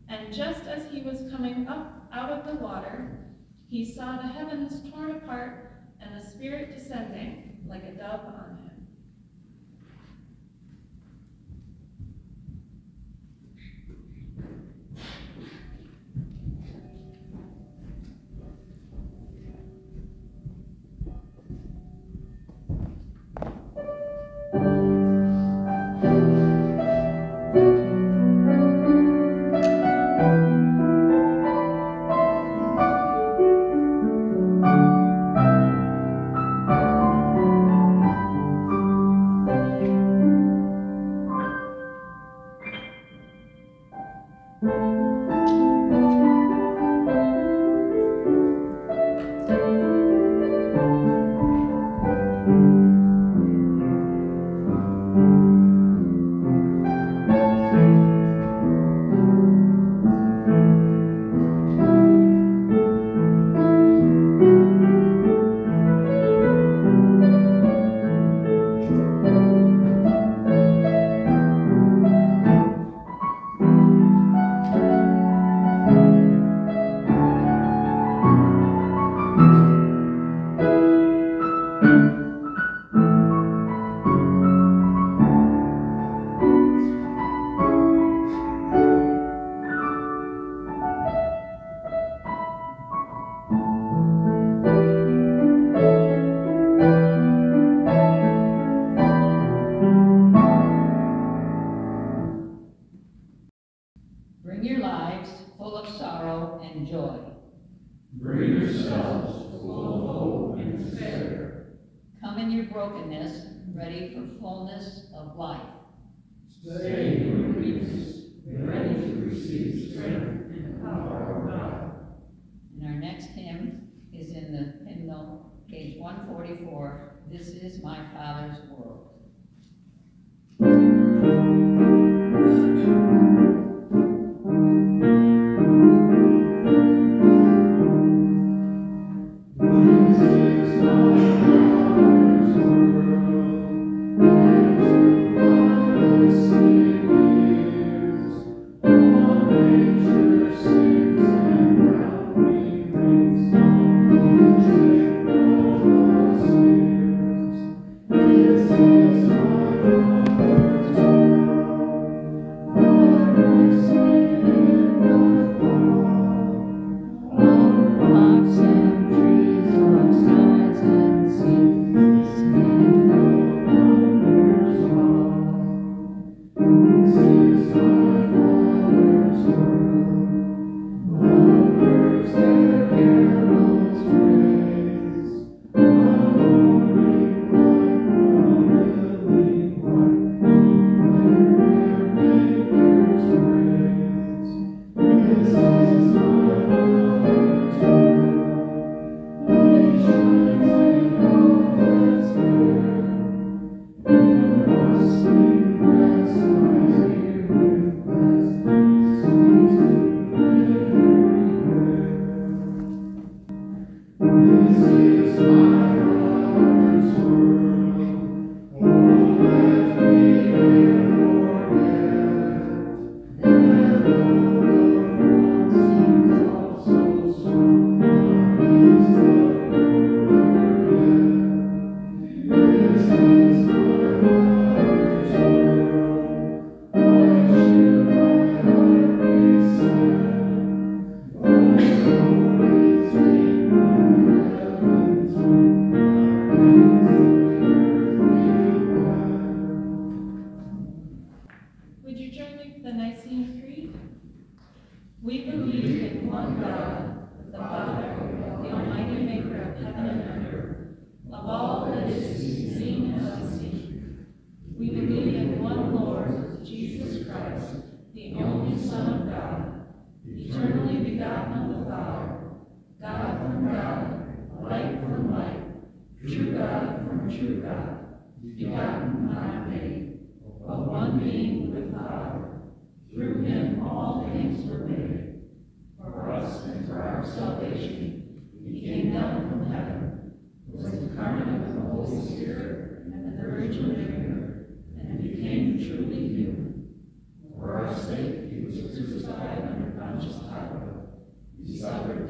And just as he was coming up out of the water, he saw the heavens torn apart and the Spirit descending like a dove on him. Bring your lives full of sorrow and joy. Bring yourselves full of hope and despair. Come in your brokenness, ready for fullness of life. Stay in your weakness, ready to receive strength and power of God. And our next hymn is in the hymnal, page 144, This is My Father's World. We believe in one God, the Father, the Almighty Maker of heaven and earth, of all that is seen and unseen. We believe in one Lord, Jesus Christ, the only Son of God, eternally begotten of the Father, God from God, light from light, true God from true God, begotten, not made, of one being with God. Through him all things were made. For us and for our salvation, he came down from heaven, was incarnate of the Holy Spirit and the Virgin Mary, and became truly human. For our sake he was crucified under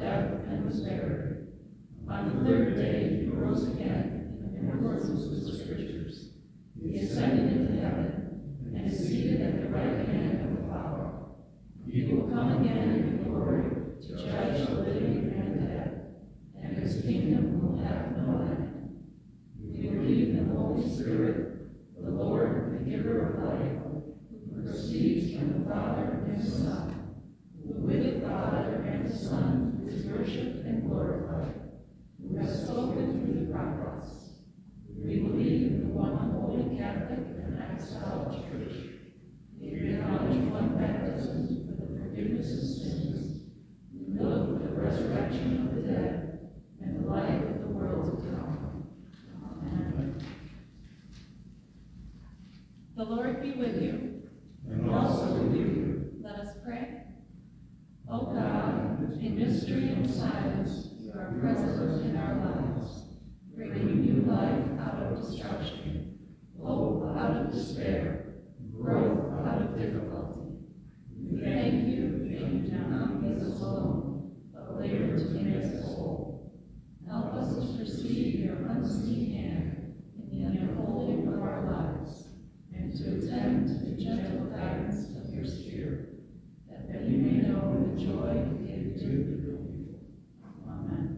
death and was buried. On the third day he rose again in accordance with the Scriptures. He ascended into heaven and is seated at the right hand of the Father. He will come again in glory to judge the living and the dead, and his kingdom will have no end. We believe in the Holy Spirit, the Lord, the giver of life, who proceeds from the Father and the Son, who with the Father and the Son is worshipped and glorified, who has spoken through the prophets. We believe in the one holy Catholic and apostolic Church. We acknowledge one baptism for the forgiveness of sins. We know the resurrection of the dead and the life of the world to come. Amen. The Lord be with you. And also with you. Let us pray. O God, in mystery and silence, you are present in our lives, bringing new life out of destruction, hope out of despair, growth out of difficulty. We thank you that you do not leave us alone, but labor to make us whole. Help us to perceive your unseen hand in the unfolding of our lives, and to attend to the gentle guidance of your Spirit, that we may know the joy you give to your people. Amen.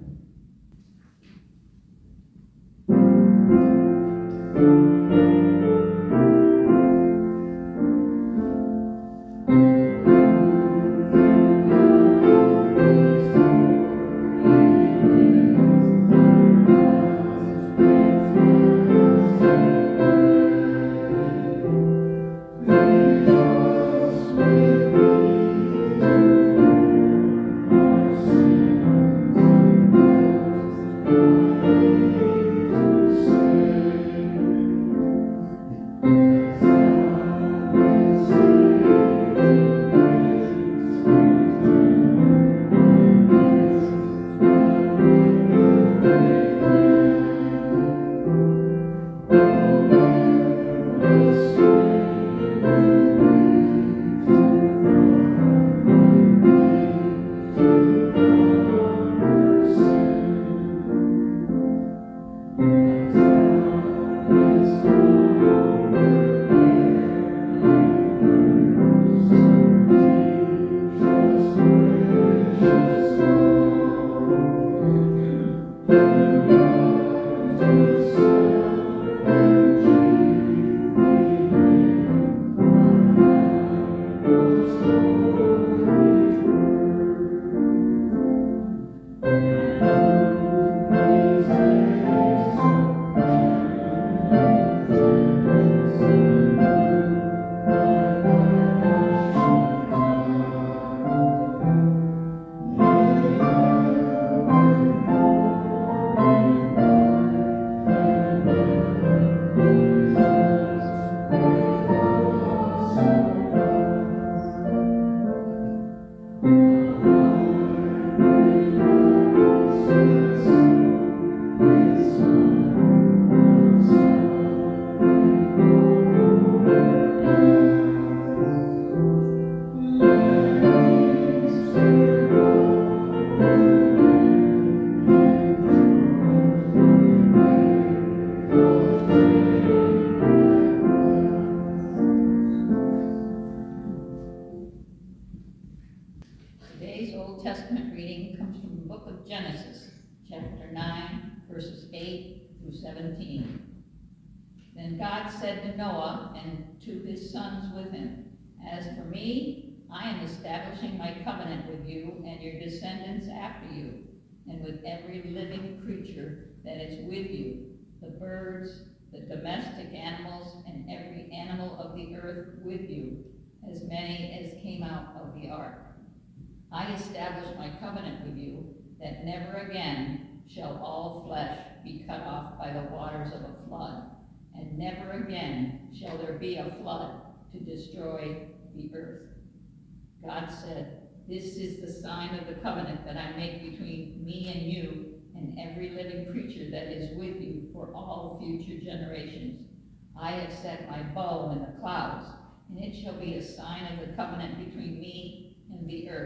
Today's Old Testament reading comes from the book of Genesis, chapter 9, verses 8 through 17. Then God said to Noah and to his sons with him, "As for me, I am establishing my covenant with you and your descendants after you, and with every living creature that is with you, the birds, the domestic animals, and every animal of the earth with you, as many as came out of the ark. I establish my covenant with you, that never again shall all flesh be cut off by the waters of a flood, and never again shall there be a flood to destroy the earth." God said, "This is the sign of the covenant that I make between me and you and every living creature that is with you for all future generations. I have set my bow in the clouds, and it shall be a sign of the covenant between me and the earth.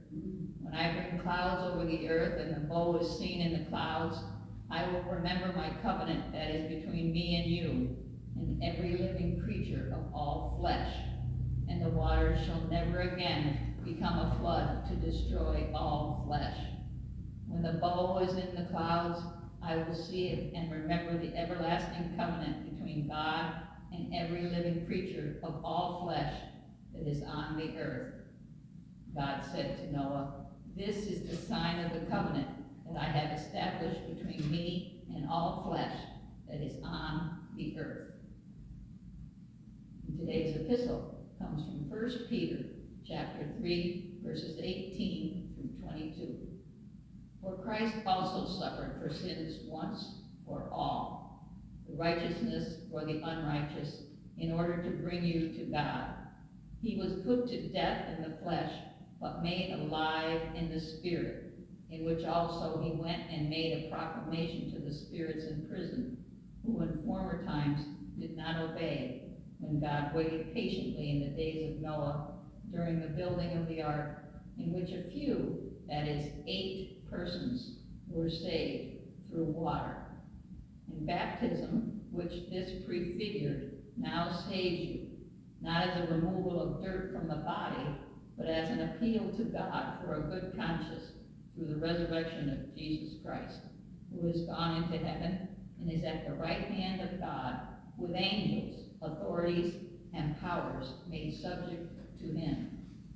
When I bring clouds over the earth and the bow is seen in the clouds, I will remember my covenant that is between me and you, and every living creature of all flesh. And the waters shall never again become a flood to destroy all flesh. When the bow is in the clouds, I will see it and remember the everlasting covenant between God and every living creature of all flesh that is on the earth. God said to Noah, "This is the sign of the covenant that I have established between me and all flesh that is on the earth." And today's epistle comes from 1 Peter chapter 3, verses 18 through 22. For Christ also suffered for sins once for all, the righteousness for the unrighteous, in order to bring you to God. He was put to death in the flesh, but made alive in the spirit, in which also he went and made a proclamation to the spirits in prison, who in former times did not obey, when God waited patiently in the days of Noah during the building of the ark, in which a few, that is, 8 persons, were saved through water. And baptism, which this prefigured, now saves you, not as a removal of dirt from the body, but as an appeal to God for a good conscience through the resurrection of Jesus Christ, who has gone into heaven and is at the right hand of God, with angels, authorities, and powers made subject to him.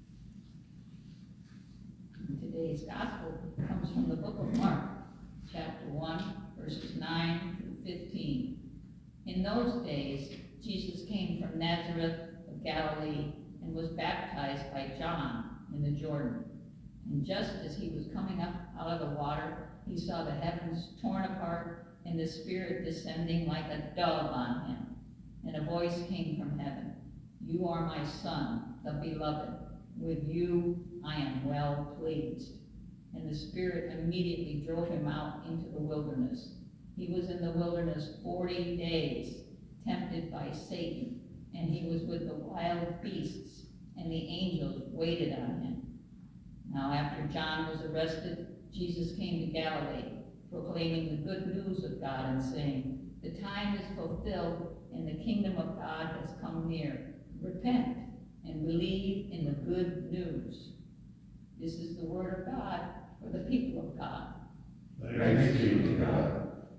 And today's gospel comes from the book of Mark, chapter 1, verses 9 through 15. In those days, Jesus came from Nazareth of Galilee and was baptized by John in the Jordan. And just as he was coming up out of the water, he saw the heavens torn apart and the Spirit descending like a dove on him. And a voice came from heaven, "You are my Son, the beloved. With you I am well pleased." And the Spirit immediately drove him out into the wilderness. He was in the wilderness 40 days, tempted by Satan, and he was with the wild beasts, and the angels waited on him. Now after John was arrested, Jesus came to Galilee, proclaiming the good news of God and saying, "The time is fulfilled, and the kingdom of God has come near. Repent and believe in the good news." This is the word of God for the people of God. Thanks be to God.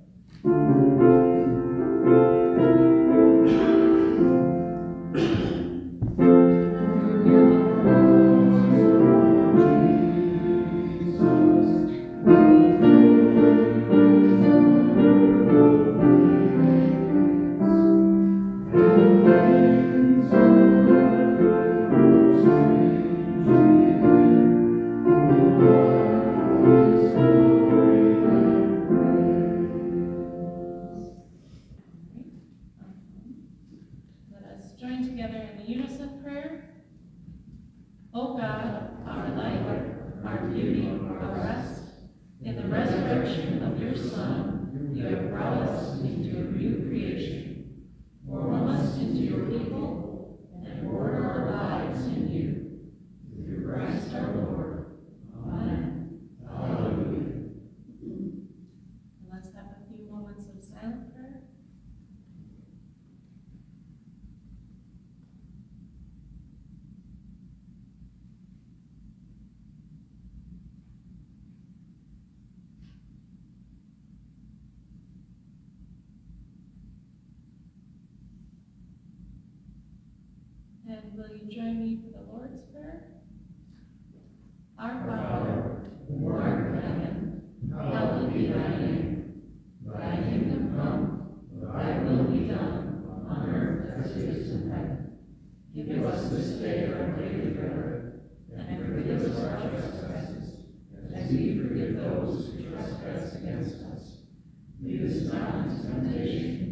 O God, our light, our beauty, our rest, in the resurrection of your Son, you have brought us into a new creation. Form us into your people, and order our lives in you. Through Christ our Lord. Amen. Hallelujah. And let's have a few moments of silent prayer. And will you join me for the Lord's Prayer? Our Father, who art in heaven, hallowed be thy name. Thy kingdom come, thy will be done, on earth as it is in heaven. Give us this day our daily bread, and forgive us our trespasses, as we forgive those who trespass against us. Lead us not into temptation,